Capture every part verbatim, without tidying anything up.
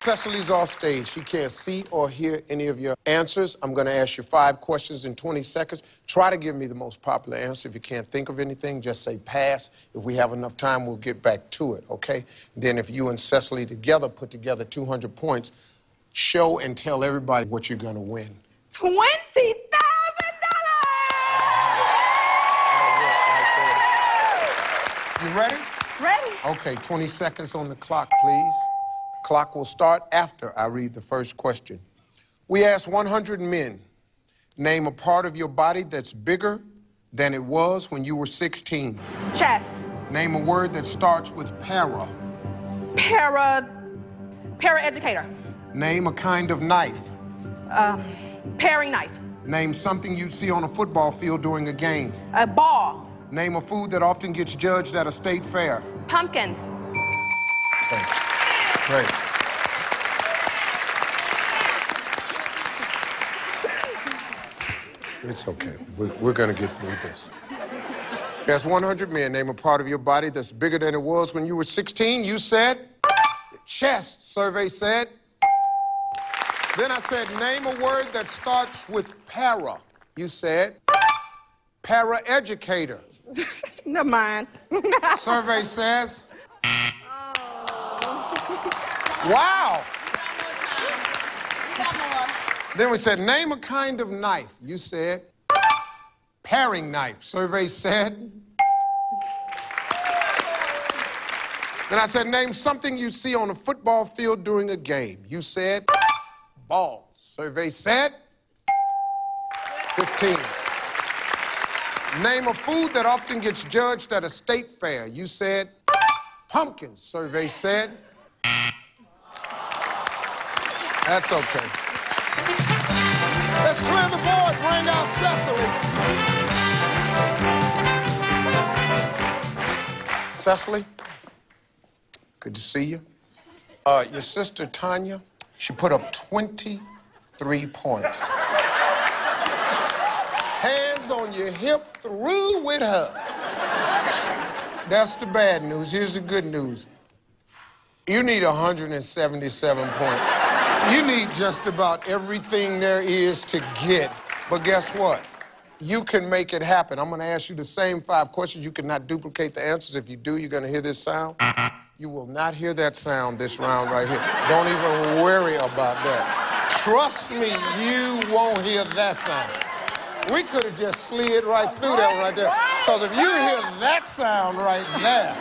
Cecile's off stage. She can't see or hear any of your answers. I'm going to ask you five questions in twenty seconds. Try to give me the most popular answer. If you can't think of anything, just say pass. If we have enough time, we'll get back to it, okay? Then if you and Cecile together put together two hundred points, show and tell everybody what you're going to win. twenty thousand dollars! You ready? Ready. Okay, twenty seconds on the clock, please. Clock will start after I read the first question. We asked one hundred men, name a part of your body that's bigger than it was when you were sixteen. Chest. Name a word that starts with para. Para... Para-educator. Name a kind of knife. Uh, paring knife. Name something you'd see on a football field during a game. A ball. Name a food that often gets judged at a state fair. Pumpkins. Thanks. Great. It's okay. We're, we're going to get through this. There's one hundred men. Name a part of your body that's bigger than it was when you were sixteen. You said chest, survey said. Then I said, name a word that starts with para. You said para-educator. Never mind. Survey says. Wow. Then we said, name a kind of knife. You said paring knife. Survey said. Then I said, name something you see on a football field during a game. You said ball. Survey said fifteen. Name a food that often gets judged at a state fair. You said pumpkins. Survey said. That's okay. Let's clear the board. Bring out Cecile. Cecile? Good to see you. Uh, your sister, Tanya, she put up twenty-three points. Hands on your hip, through with her. That's the bad news. Here's the good news. You need one hundred seventy-seven points. You need just about everything there is to get. But guess what? You can make it happen. I'm going to ask you the same five questions. You cannot duplicate the answers. If you do, you're going to hear this sound. You will not hear that sound this round right here. Don't even worry about that. Trust me, you won't hear that sound. We could have just slid right through that one right there. Because if you hear that sound right there,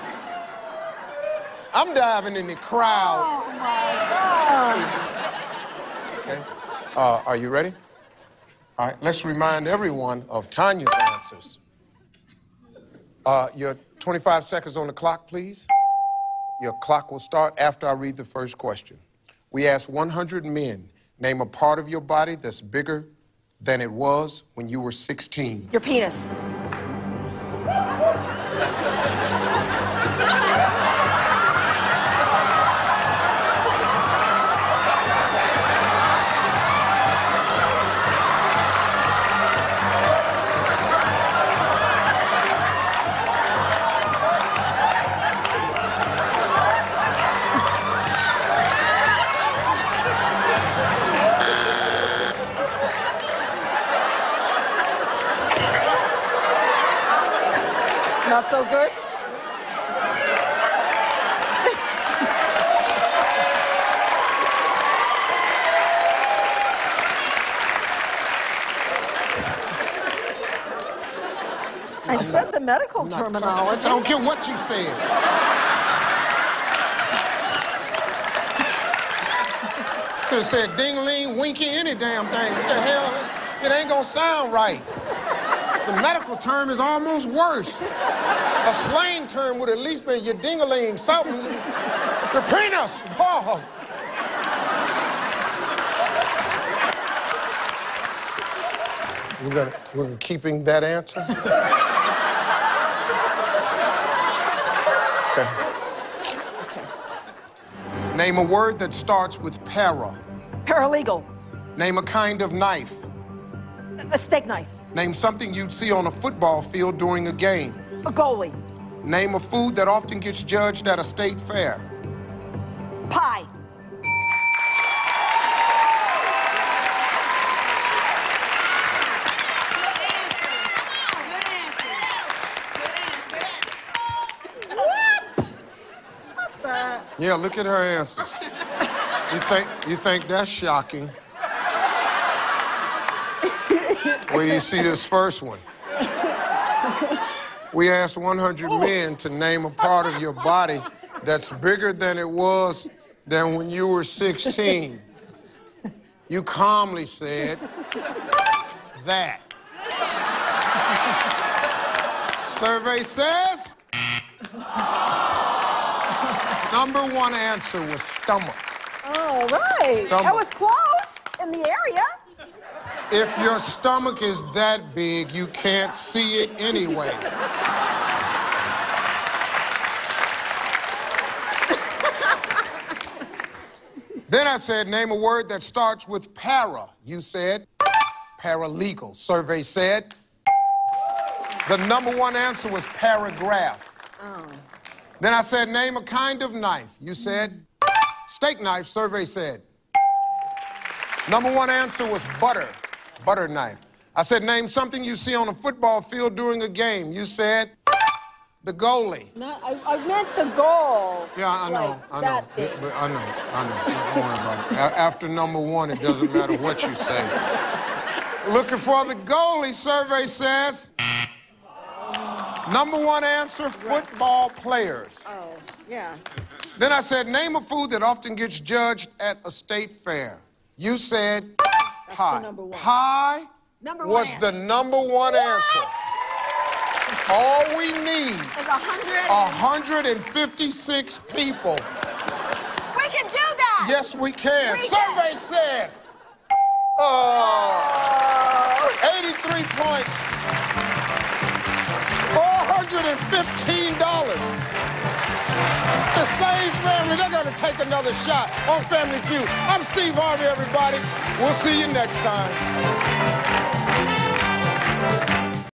I'm diving in the crowd. Oh, my God. Okay. Uh, are you ready? All right, let's remind everyone of Tanya's answers. Uh, your twenty-five seconds on the clock, please. Your clock will start after I read the first question. We asked one hundred men, name a part of your body that's bigger than it was when you were sixteen. Your penis. Not so good? I said the medical terminology. I don't care what you said. Could have said ding-a-ling, winky, any damn thing. What the hell? It ain't gonna sound right. The medical term is almost worse. A slang term would at least be your ding-a-ling, something. Your penis. Oh. We're gonna, we're keeping that answer? Okay. Okay. Name a word that starts with para. Paralegal. Name a kind of knife. A steak knife. Name something you'd see on a football field during a game. A goalie. Name a food that often gets judged at a state fair. Pie. Yeah, look at her answers. You think, you think that's shocking? Wait till you see this first one. We asked one hundred men to name a part of your body that's bigger than it was than when you were sixteen. You calmly said, that. Survey says, number one answer was stomach. Oh, right. Stomach. That was close in the area. If your stomach is that big, you can't see it anyway. Then I said, name a word that starts with para. You said, paralegal. Survey said, the number one answer was paragraph. Oh. Then I said, name a kind of knife. You said, steak knife. Survey said. Number one answer was butter. Butter knife. I said, name something you see on a football field during a game. You said, the goalie. Not, I, I meant the goal. Yeah, I know, like I know. That big. But I know, I know. Don't worry about it. A- after number one, it doesn't matter what you say. Looking for the goalie, survey says. Number one answer, football players. Oh, yeah. Then I said, name a food that often gets judged at a state fair. You said pie. number one. Pie Number was one the number one What? answer. All we need It's a hundred. one hundred fifty-six people. We can do that. Yes, we can. We Survey can. says, oh, eighty-three points, four hundred fifteen dollars. The same family, they're gonna take another shot on Family Feud. I'm Steve Harvey, everybody. We'll see you next time.